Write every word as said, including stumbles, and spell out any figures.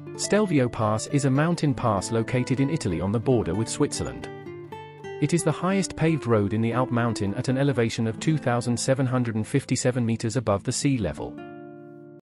Stelvio Pass is a mountain pass located in Italy on the border with Switzerland. It is the highest paved road in the Alp mountain at an elevation of two thousand seven hundred fifty-seven meters above the sea level.